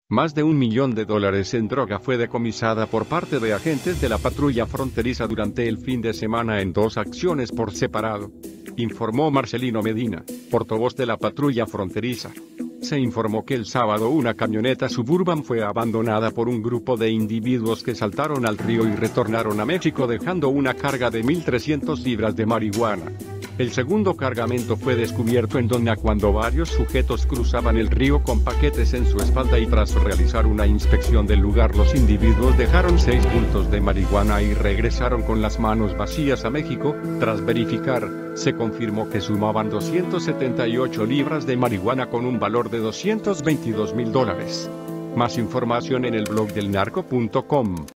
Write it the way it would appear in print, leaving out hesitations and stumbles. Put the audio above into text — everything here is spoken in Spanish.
Más de $1 millón en droga fue decomisada por parte de agentes de la patrulla fronteriza durante el fin de semana en 2 acciones por separado. Informó Marcelino Medina, portavoz de la patrulla fronteriza. Se informó que el sábado una camioneta Suburban fue abandonada por un grupo de individuos que saltaron al río y retornaron a México dejando una carga de 1.300 libras de marihuana. El segundo cargamento fue descubierto en Donna cuando varios sujetos cruzaban el río con paquetes en su espalda y tras realizar una inspección del lugar los individuos dejaron 6 bultos de marihuana y regresaron con las manos vacías a México. Tras verificar, se confirmó que sumaban 278 libras de marihuana con un valor de $222.000. Más información en el blog delnarco.com.